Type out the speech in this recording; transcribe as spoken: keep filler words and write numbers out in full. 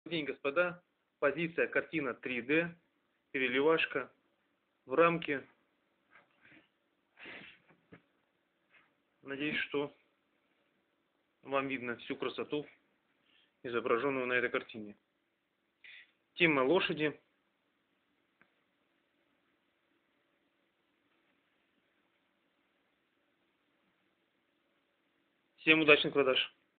День, господа, позиция картина три дэ, переливашка в рамке. Надеюсь, что вам видно всю красоту, изображенную на этой картине. Тема лошади. Всем удачных продаж!